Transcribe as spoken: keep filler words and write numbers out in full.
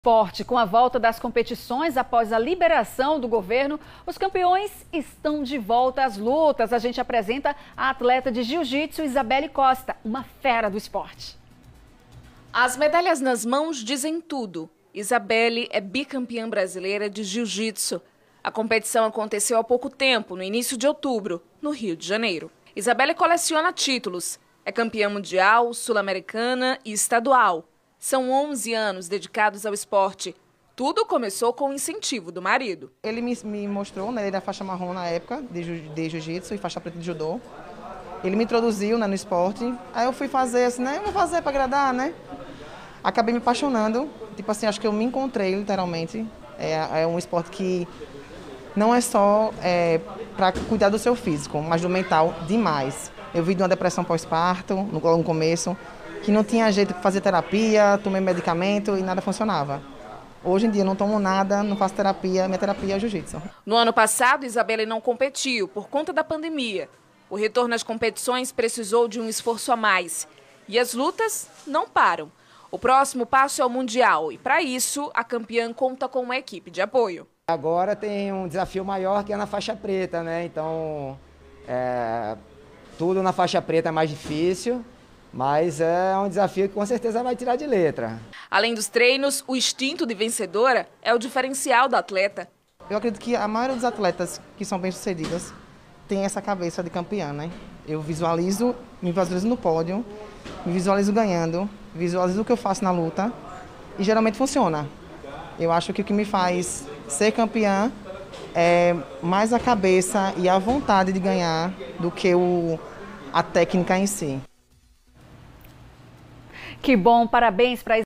Esporte. Com a volta das competições após a liberação do governo, os campeões estão de volta às lutas. A gente apresenta a atleta de jiu-jitsu Isabelle Costa, uma fera do esporte. As medalhas nas mãos dizem tudo. Isabelle é bicampeã brasileira de jiu-jitsu. A competição aconteceu há pouco tempo, no início de outubro, no Rio de Janeiro. Isabelle coleciona títulos. É campeã mundial, sul-americana e estadual. São onze anos dedicados ao esporte. Tudo começou com o incentivo do marido. Ele me, me mostrou, né, ele era faixa marrom na época, de, de jiu-jitsu e faixa preta de judô. Ele me introduziu, né, no esporte. Aí eu fui fazer assim, né, eu vou fazer para agradar, né? Acabei me apaixonando. Tipo assim, acho que eu me encontrei, literalmente. É, é um esporte que não é só é, para cuidar do seu físico, mas do mental demais. Eu vi de uma depressão pós-parto, no, no começo, que não tinha jeito de fazer terapia, tomei medicamento e nada funcionava. Hoje em dia não tomo nada, não faço terapia, minha terapia é jiu-jitsu. No ano passado, Isabelle não competiu por conta da pandemia. O retorno às competições precisou de um esforço a mais. E as lutas não param. O próximo passo é o Mundial e, para isso, a campeã conta com uma equipe de apoio. Agora tem um desafio maior que é na faixa preta, né? Então, é, tudo na faixa preta é mais difícil. Mas é um desafio que com certeza vai tirar de letra. Além dos treinos, o instinto de vencedora é o diferencial da atleta. Eu acredito que a maioria dos atletas que são bem-sucedidas tem essa cabeça de campeã, né? Eu visualizo, me visualizo no pódio, me visualizo ganhando, visualizo o que eu faço na luta e geralmente funciona. Eu acho que o que me faz ser campeã é mais a cabeça e a vontade de ganhar do que o, a técnica em si. Que bom, parabéns para